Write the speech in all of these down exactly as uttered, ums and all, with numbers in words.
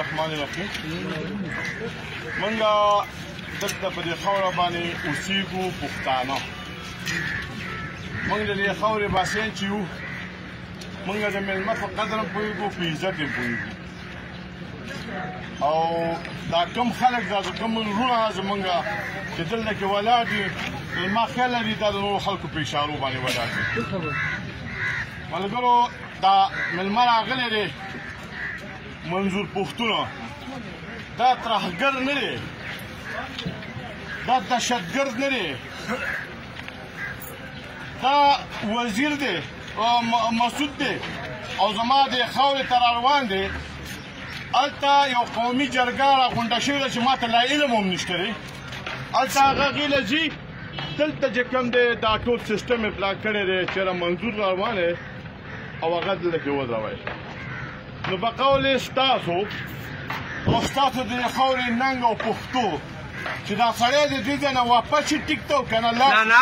الرحمن الرحیم منګه دلته په دې خاوره باندې اوسېږو پښتانه موږ د دې خاورې باسین چې یو موږ د مېلمه په قدر هم پوهېږو په عزت هم پوهېږو او دا کوم خلک دا کوم وروڼه زموږ چې دلته کې ولاړ دي ما خیال لري دا د نورو خلکو په اشارو باندې ولاړ دي ملګرو دا مېلمه راغلی دی منظور پښتونه دا ترهګر نه دی دا دهشتګرد نه دی دا وزیر دی مسعود دی او زما د خاورې ته را روان دی هلته یو قومي جرګه راغونډه شوې ده چې ما ته لا علم هم نشته دی هلته هغه غیله ځي دلته چې کوم دی دا ټول سیسټم یې پلاک کړی دی چېرې منظور را روان دی او هغه دلته کې ودروئ نو په قول یې ستاسو او ستاسو د دې خاورې ننګ او پښتو چې دا سړی د دې ځای نه واپس شي ټیک ته که نه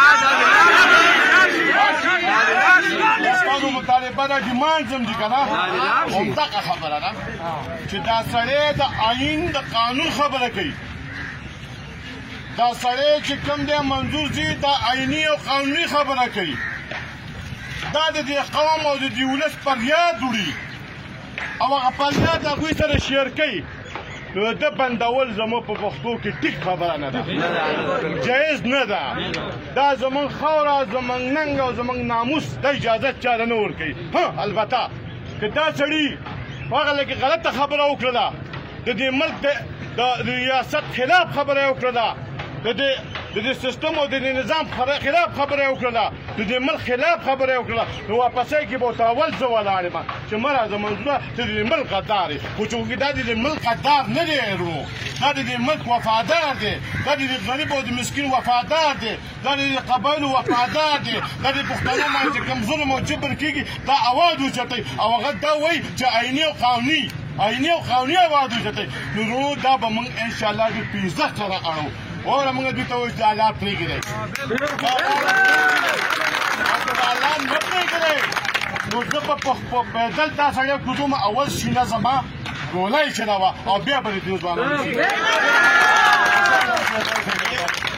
ستاسو مطالبه ده ډیمانډز هم دي که نه همدغه خبره ده چې دا سړی د آیین د قانون خبره کوي دا سړی چې کوم دی منظور ځي دا آییني او قانوني خبره کوي دا د دې قوم او د دې ولس فریاد وړي او هغه فریاد هغوی سره شیر کوي نو د بندول زموږ په پښتو کې ټیک خبره نه ده جایز نه ده دا زموږ خاوره زموږ ننګ او زموږ ناموس د اجازت چاته نه ورکوي ها البته که دا سړي هغه لکه غلطه خبره وکړله د دې ملک د ریاست خلاف خبره یې وکړله د دې د دې سیستم او د دې نظام خلاف خبره یې وکړله د دې ملک خلاف خبره یې وکړله نو واپسۍ کې به ورته اول زه ولاړ یم چې مه راځه منظوره ته د دې ملک غدار یې خو چې دا د دې ملک غدار نه دی ورو دا د دې ملک وفادار دی دا د دې غریب او د مسکین وفادار دی دا د دې قبایلو وفادار دی دا د پښتنو باندې چې کوم ظلم او جبر کېږي دا اواز اوچتوي او هغه دا وایي چې آییني او قانوني آییني او قانوني اواز اوچتوي نو ورو دا به موږ انشاءالله د په عزت سره اړو اوره موږ دوی ته وایو چې الله پرېږدئ الله نه پرېږدئ نو زه به په پیدل دا سړی کوزوم اول سینه زما ګولۍ چې ده وه او بیا به د دې ځوانانو